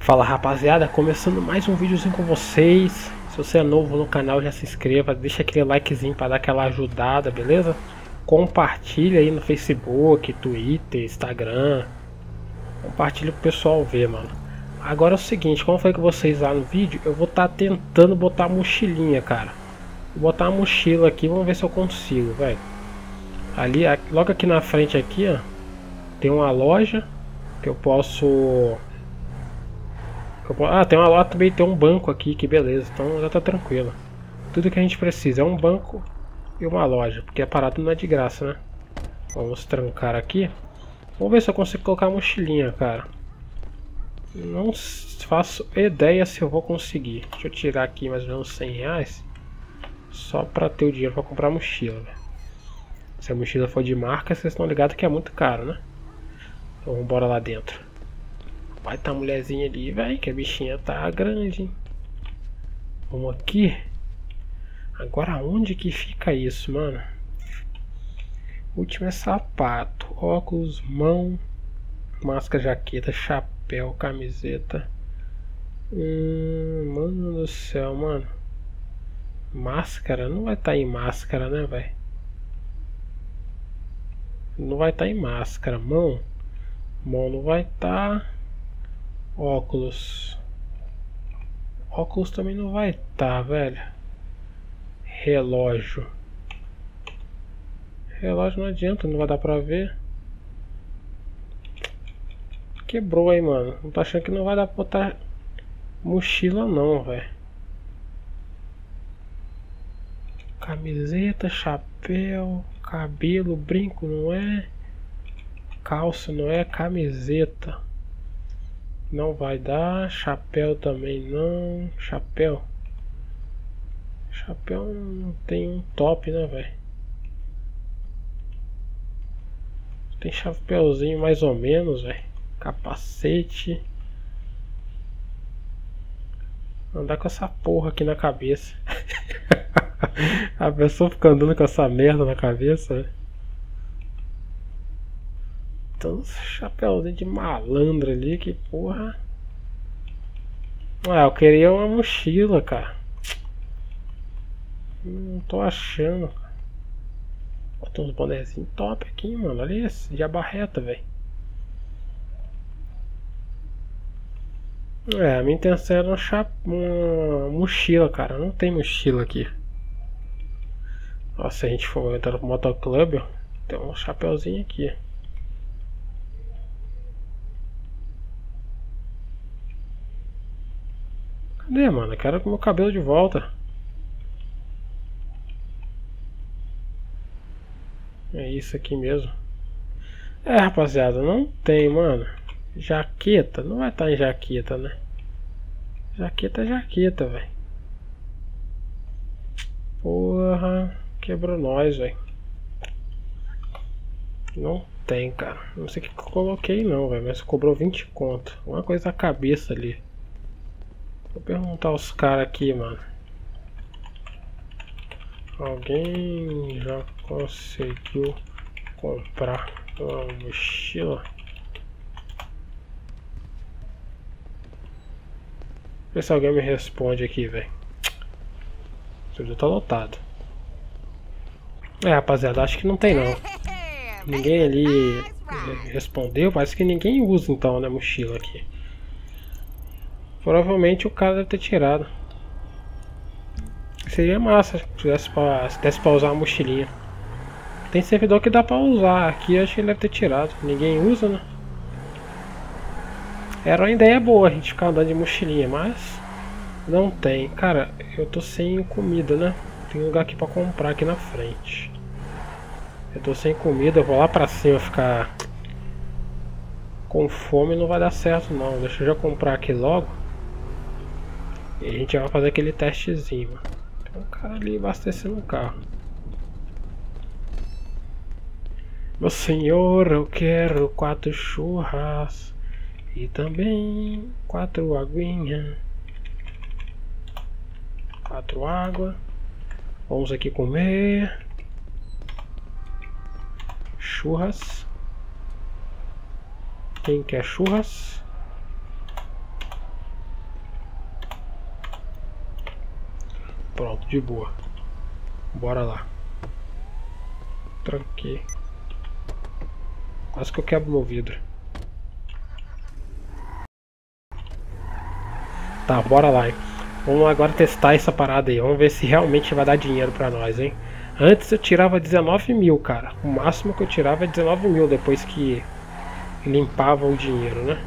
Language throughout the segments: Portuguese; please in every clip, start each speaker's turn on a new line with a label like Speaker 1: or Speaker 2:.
Speaker 1: Fala rapaziada, começando mais um videozinho com vocês. Se você é novo no canal, já se inscreva, deixa aquele likezinho para dar aquela ajudada, beleza? Compartilha aí no Facebook, Twitter, Instagram. Compartilha pro pessoal ver, mano. Agora é o seguinte, como foi que vocês lá no vídeo, eu vou estar tentando botar a mochilinha, cara. Vou botar a mochila aqui, vamos ver se eu consigo, velho. Ali, logo aqui na frente aqui, ó, tem uma loja que eu posso... Ah, tem uma loja também, tem um banco aqui, que beleza, então já tá tranquilo. Tudo que a gente precisa é um banco e uma loja, porque a parada não é de graça, né? Vamos trancar aqui. Vamos ver se eu consigo colocar a mochilinha, cara. Não faço ideia se eu vou conseguir. Deixa eu tirar aqui mais ou menos 100 reais. Só pra ter o dinheiro pra comprar a mochila, né? Se a mochila for de marca, vocês estão ligados que é muito caro, né? Então vamos embora lá dentro. Vai tá a mulherzinha ali, velho, que a bichinha tá grande, hein? Vamos aqui. Agora onde que fica isso, mano? Último é sapato, óculos, mão, máscara, jaqueta, chapéu, camiseta. Mano do céu, mano. Máscara? Não vai estar em máscara, né, velho? Não vai estar em máscara. Mão não vai estar. Óculos também não vai estar, velho. Relógio não adianta, não vai dar pra ver. Quebrou aí, mano. Não tô achando que não vai dar pra botar mochila não, velho. Camiseta, chapéu, cabelo, brinco não é. Calça não é, camiseta não vai dar, chapéu também não. Chapéu não tem um top, né, velho? Tem chapéuzinho mais ou menos, velho. Capacete. Andar com essa porra aqui na cabeça. A pessoa fica andando com essa merda na cabeça, velho. Então, chapéuzinho de malandro ali, que porra. Ah, eu queria uma mochila, cara. Não tô achando. Bota uns bonezinhos top aqui, mano. Olha esse, de abarreta, velho. É, a minha intenção era uma mochila, cara. Não tem mochila aqui. Ó, se a gente for entrar no motoclube, ó, tem um chapéuzinho aqui. Cadê, mano? Eu quero com o meu cabelo de volta. É isso aqui mesmo. É, rapaziada, não tem, mano. Jaqueta, não vai estar em jaqueta, né? Jaqueta é jaqueta, velho. Porra, quebrou nós, velho. Não tem, cara. Não sei o que eu coloquei não, velho, mas cobrou 20 conto. Uma coisa na cabeça ali. Vou perguntar aos caras aqui, mano. Alguém já conseguiu comprar uma mochila? Vê se alguém me responde aqui, velho. O servidor tá lotado. É, rapaziada, acho que não tem não. Ninguém ali respondeu. Parece que ninguém usa então, né, mochila aqui. Provavelmente o cara deve ter tirado. Seria massa se desse pra usar a mochilinha. Tem servidor que dá pra usar. Aqui eu acho que ele deve ter tirado. Ninguém usa, né? Era uma ideia boa a gente ficar andando de mochilinha, mas não tem. Cara, eu tô sem comida, né? Tem lugar aqui pra comprar aqui na frente. Eu tô sem comida, eu vou lá pra cima ficar com fome, não vai dar certo não. Deixa eu já comprar aqui logo. E a gente vai fazer aquele testezinho, mano. Tem um cara ali abastecendo o carro. Meu senhor, eu quero 4 churras e também 4 aguinha. 4 água. Vamos aqui comer churras. Quem quer churras? de boa. Bora lá. Tranquei. Quase que eu quebro meu vidro. Tá, bora lá, hein. Vamos agora testar essa parada aí. Vamos ver se realmente vai dar dinheiro pra nós, hein. Antes eu tirava 19 mil, cara. O máximo que eu tirava é 19 mil depois que limpava o dinheiro, né.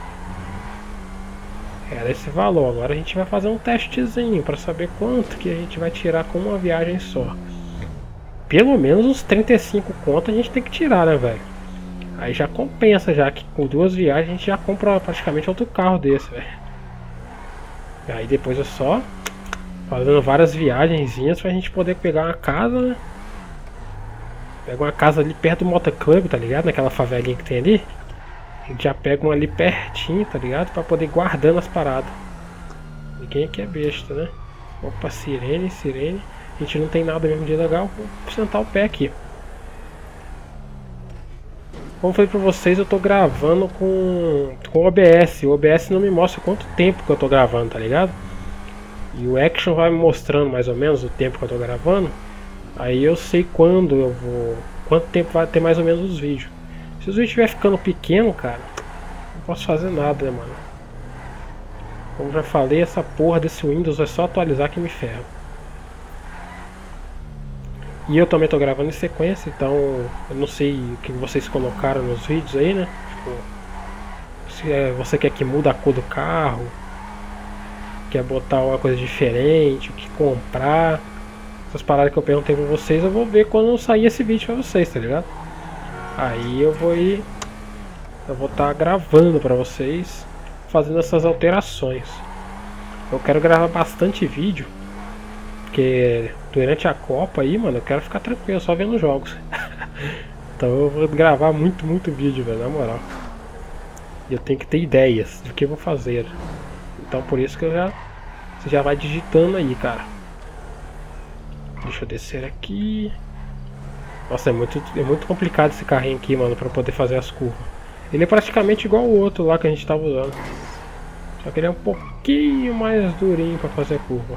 Speaker 1: Era esse valor. Agora a gente vai fazer um testezinho pra saber quanto que a gente vai tirar com uma viagem só. Pelo menos uns 35 conto a gente tem que tirar, né, velho. Aí já compensa, já que com 2 viagens a gente já compra praticamente outro carro desse, velho. Aí depois é só fazendo várias viagenzinhas pra gente poder pegar uma casa, né? Pega uma casa ali perto do motoclub, tá ligado? Naquela favelinha que tem ali. A gente já pega uma ali pertinho, tá ligado? Pra poder ir guardando as paradas. Ninguém aqui é besta, né? Opa, sirene, sirene. A gente não tem nada mesmo de legal. Vou sentar o pé aqui. Como eu falei pra vocês, eu tô gravando com OBS. O OBS não me mostra quanto tempo que eu tô gravando, tá ligado? E o Action vai me mostrando mais ou menos o tempo que eu tô gravando. Aí eu sei quando eu vou... quanto tempo vai ter mais ou menos os vídeos. Se os vídeos estiver ficando pequeno, cara, não posso fazer nada, né, mano? Como já falei, essa porra desse Windows é só atualizar que me ferra. E eu também tô gravando em sequência, então eu não sei o que vocês colocaram nos vídeos aí, né? Tipo, se você quer que mude a cor do carro, quer botar uma coisa diferente, o que comprar, essas paradas que eu perguntei pra vocês, eu vou ver quando sair esse vídeo pra vocês, tá ligado? Aí eu vou estar gravando pra vocês, fazendo essas alterações. Eu quero gravar bastante vídeo, porque durante a Copa aí, mano, eu quero ficar tranquilo, só vendo jogos. Então eu vou gravar muito vídeo, velho, na moral. E eu tenho que ter ideias do que eu vou fazer. Então por isso que você já vai digitando aí, cara. Deixa eu descer aqui. Nossa, é muito complicado esse carrinho aqui, mano, pra poder fazer as curvas. Ele é praticamente igual o outro lá que a gente tava usando. Só que ele é um pouquinho mais durinho pra fazer a curva.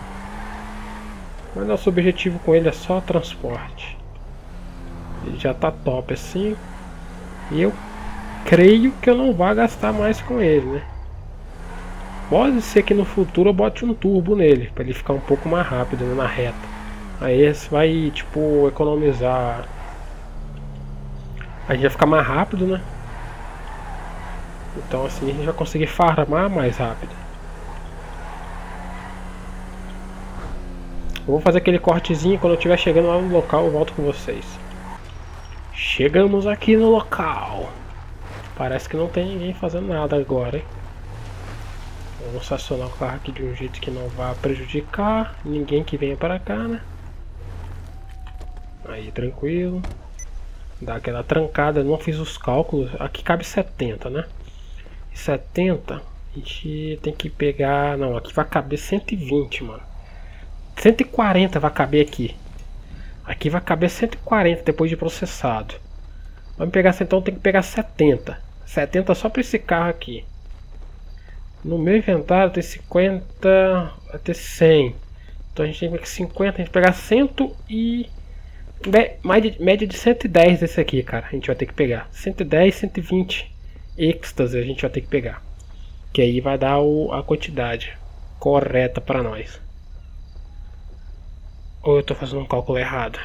Speaker 1: Mas nosso objetivo com ele é só transporte. Ele já tá top assim. E eu creio que eu não vou gastar mais com ele, né? Pode ser que no futuro eu bote um turbo nele, pra ele ficar um pouco mais rápido, né, na reta. Aí esse vai, tipo, economizar. A gente vai ficar mais rápido, né? Então assim a gente vai conseguir farmar mais rápido. Eu vou fazer aquele cortezinho, quando eu estiver chegando lá no local eu volto com vocês. Chegamos aqui no local. Parece que não tem ninguém fazendo nada agora, hein? Vamos estacionar o carro aqui de um jeito que não vá prejudicar ninguém que venha para cá, né? Aí, tranquilo. Dá aquela trancada, eu não fiz os cálculos. Aqui cabe 70, né? 70, a gente tem que pegar... Não, aqui vai caber 120, mano. 140 vai caber aqui. Aqui vai caber 140 depois de processado. Vamos pegar, então tem que pegar 70. 70 só para esse carro aqui. No meu inventário tem 50, vai ter 100. Então a gente tem que pegar 50, a gente pegar 100 e... média de 110 desse aqui, cara. A gente vai ter que pegar 110, 120 êxtase a gente vai ter que pegar. Que aí vai dar a quantidade correta para nós. Ou eu tô fazendo um cálculo errado?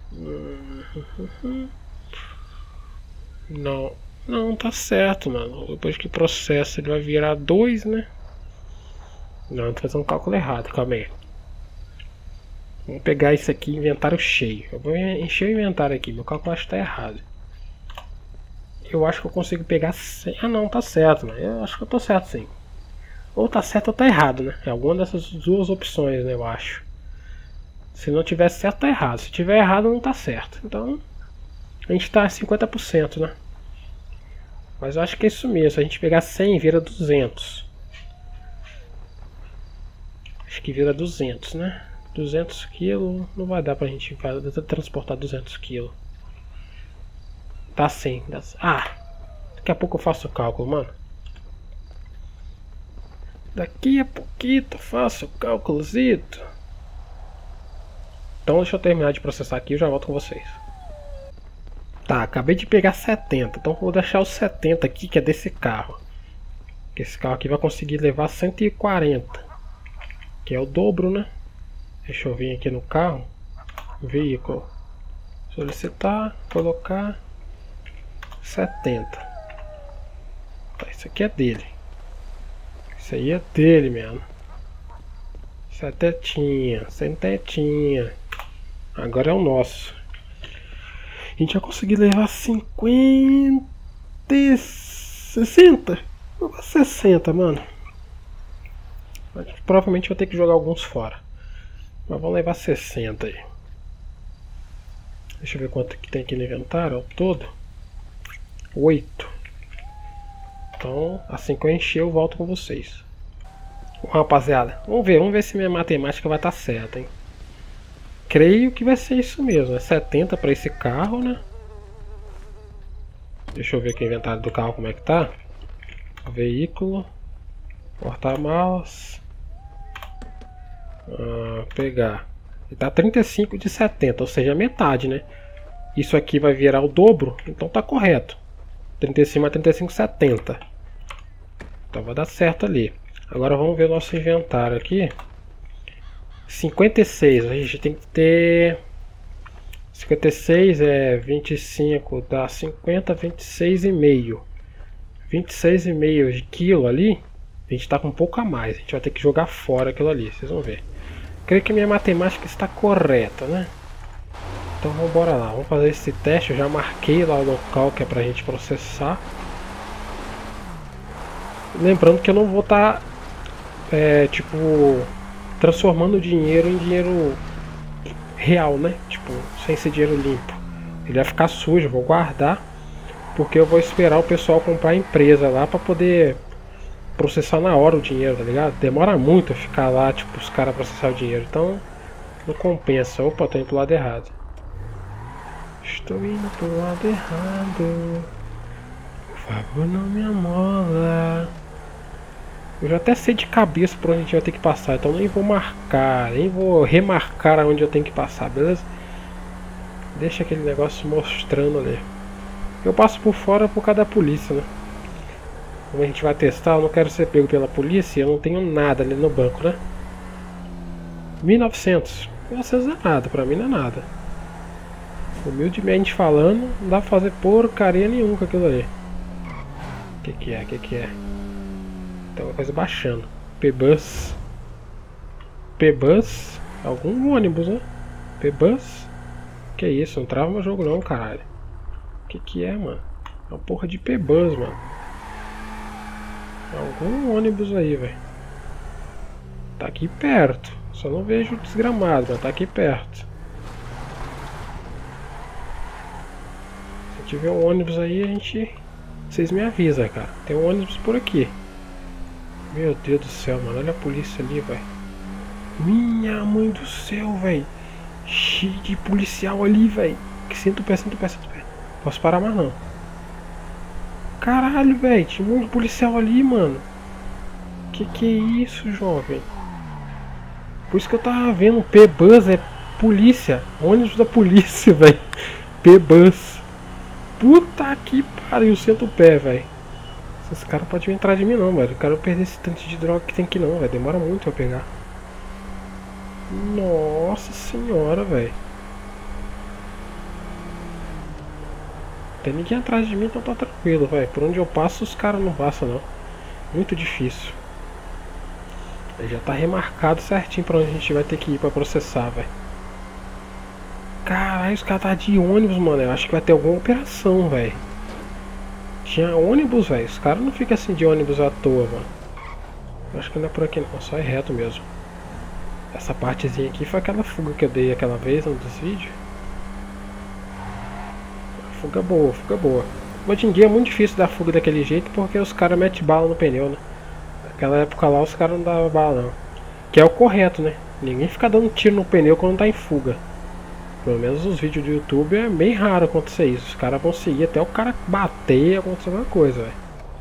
Speaker 1: Não, tá certo, mano. Depois que processa ele vai virar 2, né? Não, tô fazendo um cálculo errado, calma aí. Vamos pegar isso aqui, inventário cheio. Eu vou encher o inventário aqui, meu cálculo acho que tá errado. Eu acho que eu consigo pegar 100. Ah não, tá certo, né? Eu acho que eu tô certo sim. Ou tá certo ou tá errado, né? É alguma dessas duas opções, né, eu acho. Se não tiver certo, tá errado. Se tiver errado, não tá certo. Então, a gente tá a 50%, né? Mas eu acho que é isso mesmo. Se a gente pegar 100, vira 200. Acho que vira 200, né? 200 kg não vai dar pra gente transportar 200 kg. Tá 100. Ah! Daqui a pouco eu faço o cálculo, mano. Daqui a pouquinho eu faço o cálculozito. Então deixa eu terminar de processar aqui e eu já volto com vocês. Tá, acabei de pegar 70, então vou deixar os 70 aqui, que é desse carro. Que esse carro aqui vai conseguir levar 140, que é o dobro, né? Deixa eu vir aqui no carro, veículo, solicitar, colocar 70. Tá, isso aqui é dele. Isso aí é dele mesmo. Setetinha, setetinha. Agora é o nosso. A gente vai conseguir levar 50, 60, 60, mano. Provavelmente vou ter que jogar alguns fora. Mas vamos levar 60 aí. Deixa eu ver quanto que tem aqui no inventário ao todo. 8. Então, assim que eu encher, eu volto com vocês. Rapaziada, vamos ver se minha matemática vai estar certa, hein? Creio que vai ser isso mesmo, é 70 para esse carro, né? Deixa eu ver aqui o inventário do carro como é que tá. Veículo, porta-malas, pegar. Ele tá 35 de 70, ou seja, metade, né? Isso aqui vai virar o dobro, então tá correto. 35 a 35, 70. Então vai dar certo ali. Agora vamos ver o nosso inventário aqui. 56, a gente tem que ter 56 é 25, dá 50, 26,5. 26,5 de quilo ali. A gente tá com um pouco a mais. A gente vai ter que jogar fora aquilo ali, vocês vão ver. Creio que minha matemática está correta, né? Então vamos embora lá, vamos fazer esse teste. Eu já marquei lá o local que é pra gente processar. Lembrando que eu não vou estar tipo, transformando o dinheiro em dinheiro real, né? Tipo, sem ser dinheiro limpo. Ele vai ficar sujo, eu vou guardar, porque eu vou esperar o pessoal comprar a empresa lá pra poder processar na hora o dinheiro, tá ligado? Demora muito a ficar lá, tipo, os caras processar o dinheiro, então não compensa. Opa, tô indo pro lado errado. Estou indo pro lado errado. Por favor, não me amola. Eu já até sei de cabeça por onde a gente vai ter que passar, então nem vou marcar, nem vou remarcar aonde eu tenho que passar, beleza? Deixa aquele negócio mostrando ali. Eu passo por fora por causa da polícia, né? Como a gente vai testar, eu não quero ser pego pela polícia, eu não tenho nada ali no banco, né? 1900. 1900 é nada, pra mim não é nada. Humildemente falando, não dá pra fazer porcaria nenhuma com aquilo ali. O que é? Tem uma coisa baixando. P-Bus. P-Bus? Algum ônibus, né? P-Bus? Que isso? Não trava meu jogo não, caralho. O que é, mano? É uma porra de P-Bus, mano. Algum ônibus aí, velho. Tá aqui perto. Só não vejo o desgramado, mas tá aqui perto. Se tiver um ônibus aí, a gente... Vocês me avisam, cara. Tem um ônibus por aqui. Meu Deus do céu, mano. Olha a polícia ali, velho. Minha mãe do céu, velho. Cheio de policial ali, velho. Sinto o pé. Posso parar mais não. Caralho, velho. Tinha um monte de policial ali, mano. Que é isso, jovem? Por isso que eu tava vendo. P-Bus é polícia. Ônibus da polícia, velho. P-Bus. Puta que pariu. Sinto o pé, velho. Esses caras podem entrar de mim não, velho. Eu quero perder esse tanto de droga que tem aqui não, velho. Demora muito pra pegar. Nossa senhora, velho. Tem ninguém atrás de mim, então tá tranquilo, velho. Por onde eu passo, os caras não passam não. Muito difícil. Ele já tá remarcado certinho pra onde a gente vai ter que ir pra processar, velho. Caralho, os caras tá de ônibus, mano. Eu acho que vai ter alguma operação, velho. Tinha ônibus, velho. Os caras não ficam assim de ônibus à toa, mano. Eu acho que não é por aqui não, só é reto mesmo. Essa partezinha aqui foi aquela fuga que eu dei aquela vez num dos vídeos. Fuga boa, fuga boa. Hoje em dia é muito difícil dar fuga daquele jeito porque os caras metem bala no pneu, né? Naquela época lá os caras não davam bala não. Que é o correto, né? Ninguém fica dando tiro no pneu quando tá em fuga. Pelo menos os vídeos do YouTube é bem raro acontecer isso. Os caras vão seguir até o cara bater e acontecer alguma coisa, velho.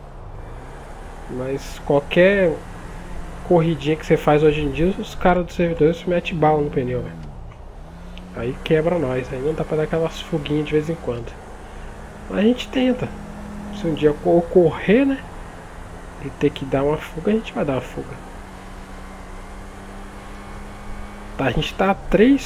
Speaker 1: Mas qualquer corridinha que você faz hoje em dia, os caras dos servidores metem bala no pneu, velho. Aí quebra nós, aí não dá pra dar aquelas fuguinhas de vez em quando. Mas a gente tenta. Se um dia ocorrer, né? E ter que dar uma fuga, a gente vai dar uma fuga. Tá, a gente tá a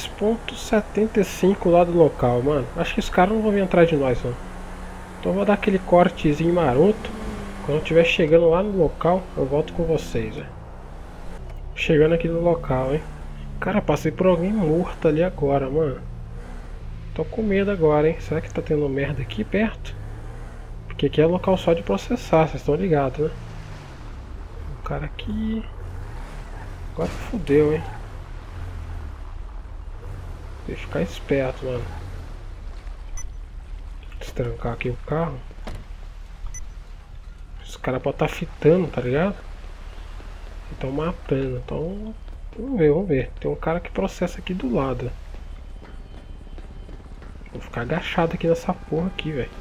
Speaker 1: 3.75 lá do local, mano. Acho que os caras não vão vir atrás de nós, não. Então eu vou dar aquele cortezinho maroto. Quando eu estiver chegando lá no local, eu volto com vocês, velho. Chegando aqui no local, hein. Cara, passei por alguém morto ali agora, mano. Tô com medo agora, hein. Será que tá tendo merda aqui perto? Porque aqui é local só de processar, vocês estão ligados, né? O cara aqui... Agora fodeu, hein. Tem que ficar esperto, mano. Destrancar aqui o carro. Os caras podem estar fitando, tá ligado? Estão matando, então... Vamos ver, vamos ver. Tem um cara que processa aqui do lado. Vou ficar agachado aqui nessa porra aqui, velho.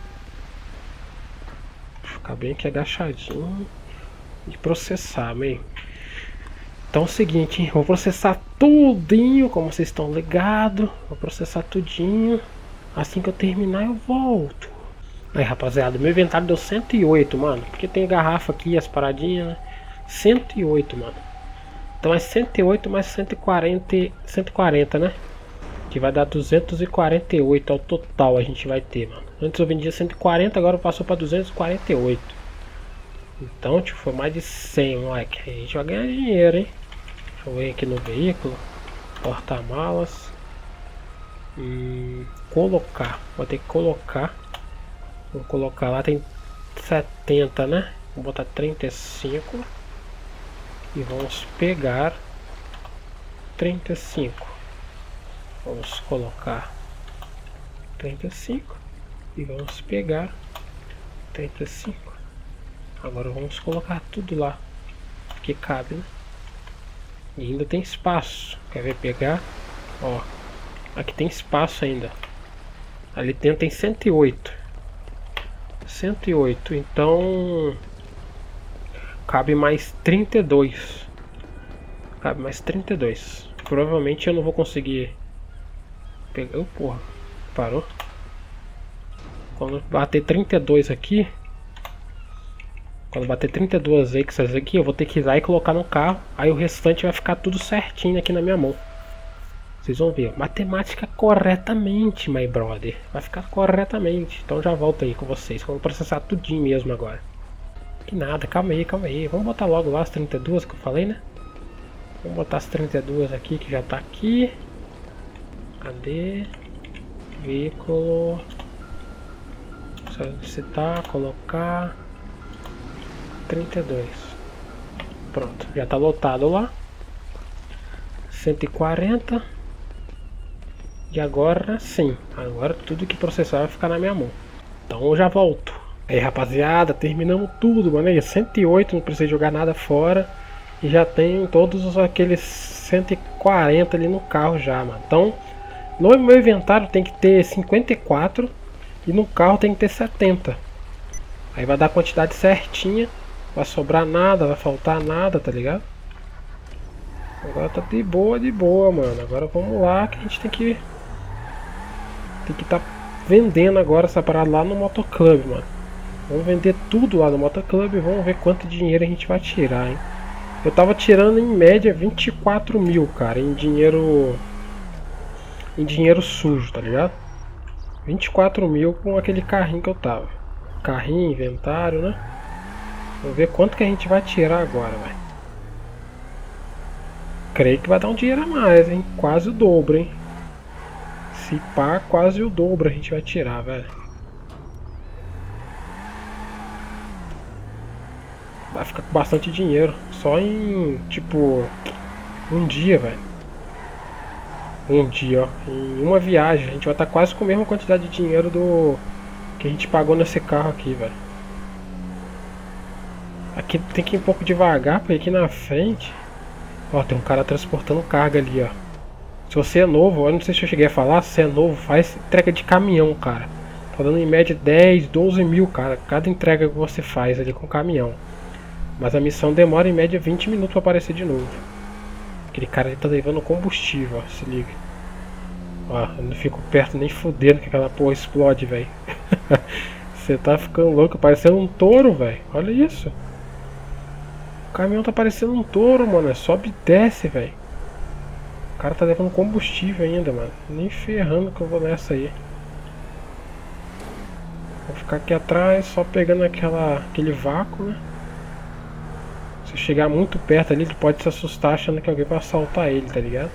Speaker 1: Vou ficar bem aqui agachadinho e processar, man. Então é o seguinte, hein? Vou processar tudinho, como vocês estão ligados. Vou processar tudinho. Assim que eu terminar eu volto. Aí, rapaziada, meu inventário deu 108, mano. Porque tem garrafa aqui, as paradinhas, né? 108, mano. Então é 108 mais 140, né? Que vai dar 248 ao total a gente vai ter, mano. Antes eu vendia 140, agora passou pra 248. Então, tipo, foi mais de 100, moleque. A gente vai ganhar dinheiro, hein? Deixa eu ver aqui no veículo. Porta-malas. Colocar. Vou ter que colocar. Vou colocar lá, tem 70, né? Vou botar 35. E vamos pegar 35. Vamos colocar 35. E vamos pegar 35. Agora vamos colocar tudo lá. Que cabe, né? E ainda tem espaço. Quer ver pegar? Ó. Aqui tem espaço ainda. Ali dentro tem 108. 108. Então... Cabe mais 32. Cabe mais 32. Provavelmente eu não vou conseguir pegar. Porra. Parou. Quando bater 32 aqui. Quando bater 32 extras aqui, eu vou ter que ir lá e colocar no carro. Aí o restante vai ficar tudo certinho aqui na minha mão. Vocês vão ver. Matemática corretamente, my brother. Vai ficar corretamente. Então já volto aí com vocês. Vamos processar tudinho mesmo agora. Que nada, calma aí, calma aí. Vamos botar logo lá as 32 que eu falei, né? Vamos botar as 32 aqui que já tá aqui. Cadê? Veículo. Solicitar, colocar 32. Pronto, já tá lotado lá. 140. E agora sim. Agora tudo que processar vai ficar na minha mão. Então eu já volto. Aí, rapaziada, terminamos tudo, mano. Aí, 108, não precisa jogar nada fora. E já tem todos aqueles 140 ali no carro já, mano. Então, no meu inventário tem que ter 54 e no carro tem que ter 70. Aí vai dar a quantidade certinha. Vai sobrar nada, vai faltar nada, tá ligado? Agora tá de boa, mano. Agora vamos lá que a gente tem que tá vendendo agora essa parada lá no motoclub, mano. Vamos vender tudo lá no motoclub e vamos ver quanto dinheiro a gente vai tirar, hein? Eu tava tirando em média 24 mil, cara, em dinheiro sujo, tá ligado? 24 mil com aquele carrinho que eu tava. Carrinho, inventário, né? Vamos ver quanto que a gente vai tirar agora, velho. Creio que vai dar um dinheiro a mais, hein? Quase o dobro, hein? Se pá, quase o dobro a gente vai tirar, velho. Vai ficar com bastante dinheiro. Só em, tipo, um dia, velho. Um dia, ó. Em uma viagem. A gente vai estar quase com a mesma quantidade de dinheiro do que a gente pagou nesse carro aqui, velho. Aqui tem que ir um pouco devagar, porque aqui na frente... Ó, tem um cara transportando carga ali, ó. Se você é novo, eu não sei se eu cheguei a falar, se é novo, faz entrega de caminhão, cara. Tá dando em média 10, 12 mil, cara. Cada entrega que você faz ali com caminhão. Mas a missão demora em média 20 minutos pra aparecer de novo. Aquele cara ali tá levando combustível, ó, se liga. Ó, eu não fico perto nem fudendo que aquela porra explode, velho. Você tá ficando louco, parecendo um touro, velho. Olha isso. O caminhão tá parecendo um touro, mano. É sobe e desce, velho. O cara tá levando combustível ainda, mano. Nem ferrando que eu vou nessa aí. Vou ficar aqui atrás, só pegando aquele vácuo, né? Se chegar muito perto ali, ele pode se assustar achando que alguém vai assaltar ele, tá ligado?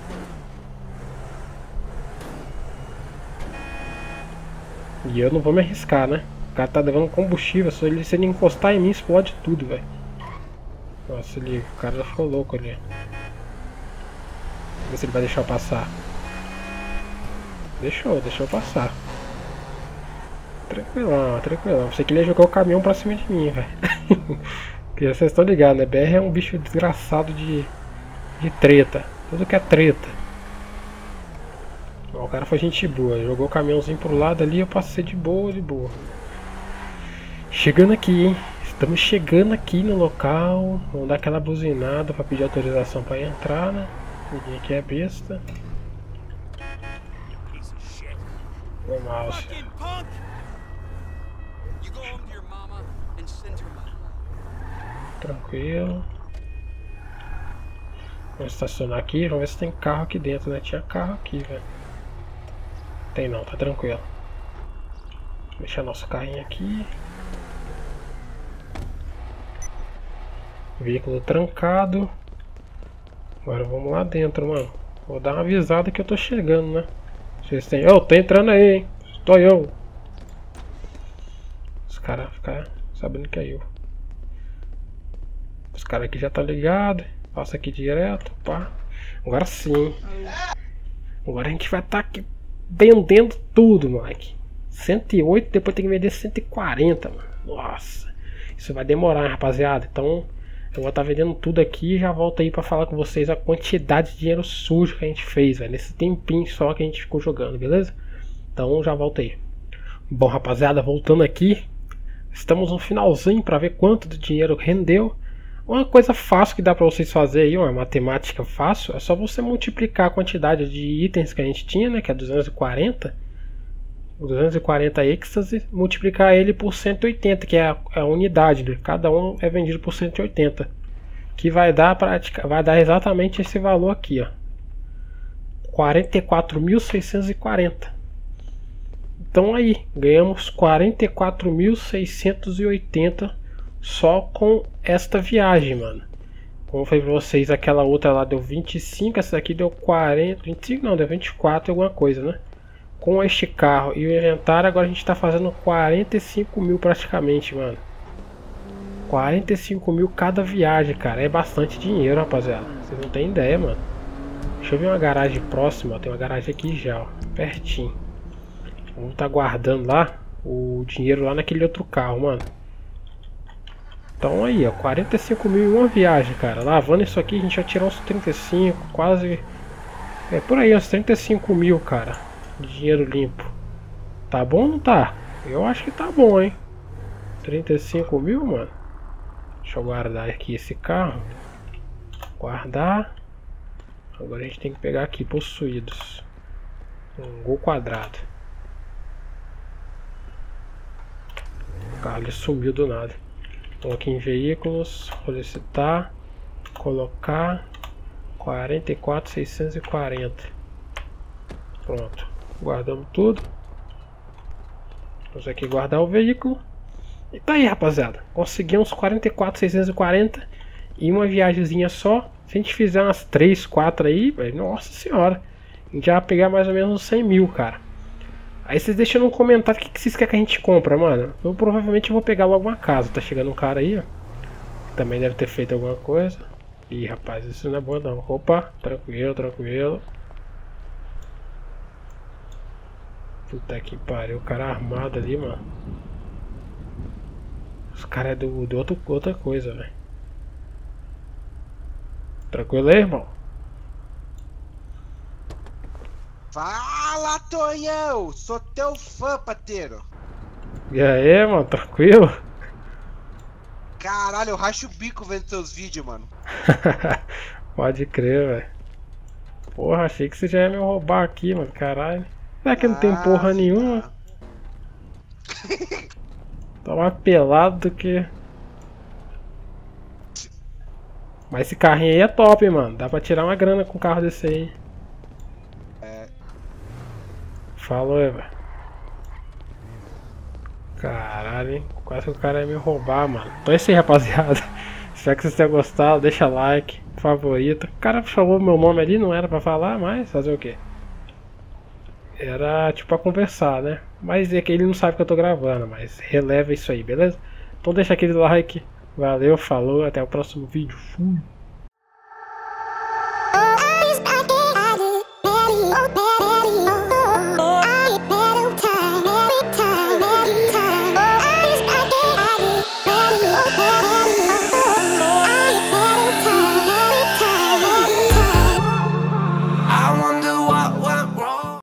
Speaker 1: E eu não vou me arriscar, né? O cara tá levando combustível, se ele encostar em mim, explode tudo, velho. Nossa, ali, o cara já ficou louco ali. Vamos ver se ele vai deixar eu passar. Deixou eu passar. Tranquilão, tranquilão. Você que ele jogou o caminhão pra cima de mim, velho. Porque vocês estão ligados, né? BR é um bicho desgraçado de treta. Tudo que é treta. Ó, o cara foi gente boa. Jogou o caminhãozinho pro lado ali, eu passei de boa, de boa. Chegando aqui, hein? Estamos chegando aqui no local. Vamos dar aquela buzinada pra pedir autorização pra entrar, né? Ninguém aqui é besta. O mouse. Tranquilo. Vamos estacionar aqui, vamos ver se tem carro aqui dentro, né? Tinha carro aqui, velho. Tem não, tá tranquilo. Deixar nosso carrinho aqui. Veículo trancado. Agora vamos lá dentro, mano. Vou dar uma avisada que eu tô chegando, né? Vocês têm... Ô, tô entrando aí, hein? Estou eu. Os caras ficam sabendo que é eu. Os caras aqui já tá ligado. Passa aqui direto, pá. Agora sim. Agora a gente vai estar aqui vendendo tudo, moleque. 108, depois tem que vender 140, mano. Nossa. Isso vai demorar, rapaziada. Então eu vou estar vendendo tudo aqui e já volto aí pra falar com vocês a quantidade de dinheiro sujo que a gente fez, velho. Nesse tempinho só que a gente ficou jogando, beleza? Então já volto aí. Bom, rapaziada, voltando aqui. Estamos no finalzinho pra ver quanto de dinheiro rendeu. Uma coisa fácil que dá pra vocês fazerem aí, uma matemática fácil, é só você multiplicar a quantidade de itens que a gente tinha, né, que é 240 êxtase, multiplicar ele por 180, que é a unidade, né? Cada um é vendido por 180, que vai dar exatamente esse valor aqui, ó, 44.640. Então aí, ganhamos 44.680 só com esta viagem, mano. Como eu falei pra vocês, aquela outra lá deu 25, essa daqui deu 40, 25 não, deu 24 alguma coisa, né? Com este carro e o inventário, agora a gente tá fazendo 45 mil praticamente, mano. 45 mil cada viagem, cara. É bastante dinheiro, rapaziada. Vocês não tem ideia, mano. Deixa eu ver uma garagem próxima, ó. Tem uma garagem aqui já, ó, pertinho. Vamos tá guardando lá o dinheiro lá naquele outro carro, mano. Então aí, ó, 45 mil em uma viagem, cara. Lavando isso aqui a gente vai tirar uns 35, quase... É por aí, uns 35 mil, cara, de dinheiro limpo. Tá bom ou não tá? Eu acho que tá bom, hein? 35 mil, mano. Deixa eu guardar aqui esse carro. Guardar. Agora a gente tem que pegar aqui, possuídos. Um Gol quadrado. O carro ele sumiu do nada. Então aqui em veículos, solicitar, colocar 44.640. Pronto, guardamos tudo. Vamos aqui guardar o veículo. E tá aí, rapaziada, conseguimos 44.640 e uma viagemzinha só. Se a gente fizer umas 3, 4 aí, véio, nossa senhora, a gente já vai pegar mais ou menos uns 100 mil, cara. Aí vocês deixam no comentário o que vocês querem que a gente compra, mano. Eu provavelmente vou pegar logo uma casa. Tá chegando um cara aí, ó. Também deve ter feito alguma coisa. Ih, rapaz, isso não é bom não. Opa, tranquilo, tranquilo. Puta que pariu, o cara armado ali, mano. Os caras é do outra coisa, velho. Tranquilo aí, irmão?
Speaker 2: Fala, Tonhão! Sou teu fã, pateiro!
Speaker 1: E aí, mano, tranquilo?
Speaker 2: Caralho, eu racho o bico vendo seus vídeos, mano.
Speaker 1: Pode crer, velho. Porra, achei que você já ia me roubar aqui, mano. Caralho. Será que não tem porra nenhuma? Tá mais pelado do que... Mas esse carrinho aí é top, hein, mano. Dá pra tirar uma grana com um carro desse aí. Falou, Eva. Caralho, hein? Quase que o cara ia me roubar, mano. Então é isso aí, rapaziada. Espero que vocês tenham gostado. Deixa like, favorito. O cara chamou meu nome ali, não era pra falar, mas fazer o quê? Era tipo pra conversar, né? Mas é que ele não sabe que eu tô gravando, mas releva isso aí, beleza? Então deixa aquele like. Valeu, falou, até o próximo vídeo. Fui.